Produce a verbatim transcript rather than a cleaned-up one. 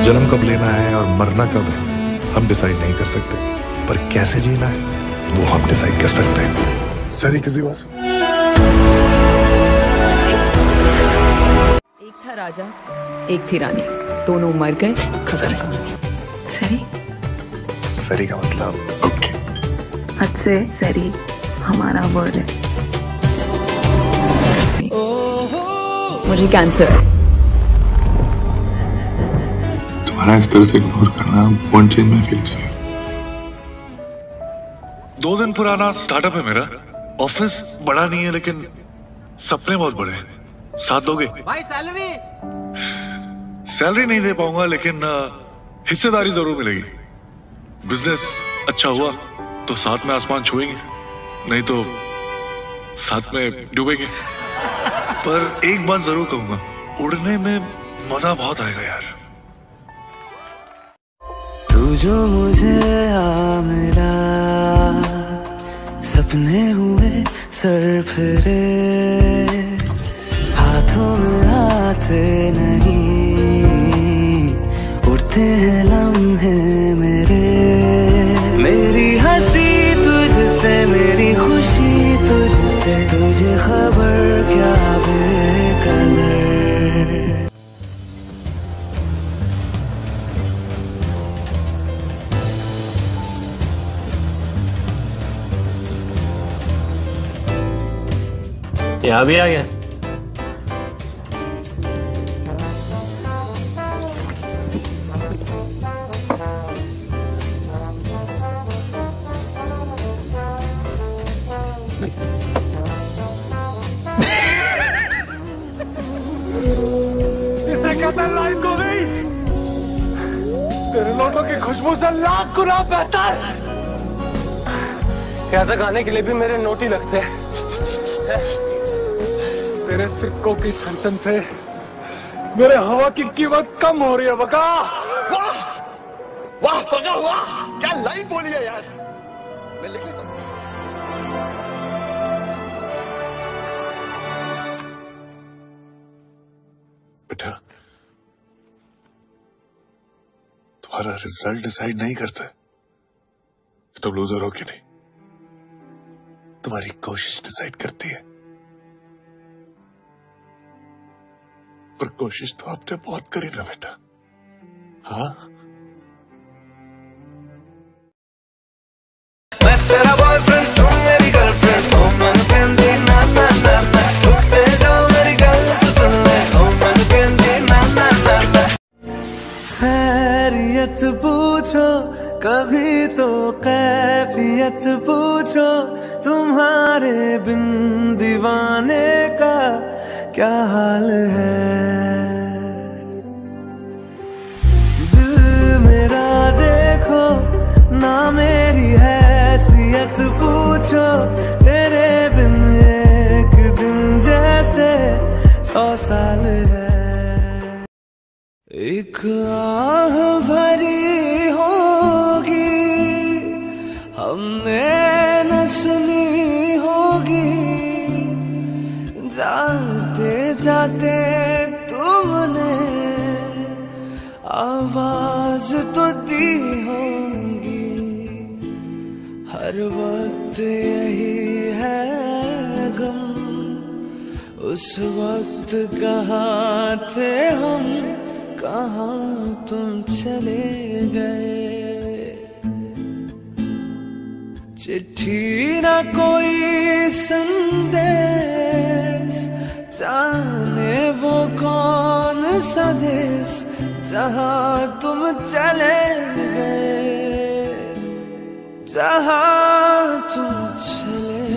जन्म कब लेना है और मरना कब है हम डिसाइड नहीं कर सकते, पर कैसे जीना है वो हम डिसाइड कर सकते हैं। सही किसी बात। एक था राजा, एक थी रानी, दोनों मर गए, खत्म कहानी। सरी? सरी का मतलब ओके। हद से सरी हमारा वर्ड है। मुझे कैंसर है। तुम्हारा इस तरह से इग्नोर करना वोंट चेंज माय फीलिंग्स। दो दिन पुराना स्टार्टअप है मेरा। ऑफिस बड़ा नहीं है लेकिन सपने बहुत बड़े हैं। साथ दोगे? भाई सैलरी सैलरी नहीं दे पाऊंगा लेकिन हिस्सेदारी जरूर मिलेगी। बिजनेस अच्छा हुआ तो साथ में आसमान छुएंगे, नहीं तो साथ में डूबेंगे। पर एक बात जरूर कहूंगा, उड़ने में मजा बहुत आएगा यार। तू जो मुझे आ मिला, सपने हुए सर फिरे, हाथों में आते नहीं, उड़ते हैं लम्हे मेरे। मेरी हंसी तुझसे, मेरी खुशी तुझसे, तुझे खबर क्या बेकदर। यहाँ भी आ गया। इसे कहते हैं लाइफ हो गई। तेरे लौटों की खुशबू से लाख गुना बेहतर। कहता गाने के लिए भी मेरे नोट ही लगते हैं। तेरे सिक्कों की छनछन से मेरे हवा की कीमत कम हो रही है बका। वाह वाह बका वाह, क्या लाइन बोली है यार। मैं लिख लेता हूं। बेटा, तुम्हारा रिजल्ट डिसाइड नहीं करता है तुम लूजर हो कि नहीं, तुम्हारी कोशिश डिसाइड करती है। पर कोशिश तो आपने बहुत करी ना बेटा। हाँ, मैं तेरा बॉयफ्रेंड, तुम मेरी गर्लफ्रेंड, ओ मन कहंदी ना ना ना ना, उठते जाओ मेरी गल तो सुन ले, ओ मन कहंदी ना ना ना ना। खैरियत पूछो कभी तो कैफियत पूछो, तुम्हारे बिन दीवाने का क्या हाल है। दिल मेरा देखो ना, मेरी हैसियत पूछो, तेरे बिन एक दिन जैसे सौ साल है। एक आह भरी होगी हमने न सुनी होगी, जाते जाते तुमने आवाज तो दी होगी। हर वक्त यही है गम, उस वक्त कहाँ थे हम, कहाँ तुम चले गए। चिट्ठी ना कोई संदेश, जाने वो कौन सा देश, जहाँ तुम चले गए, जहाँ तुम चले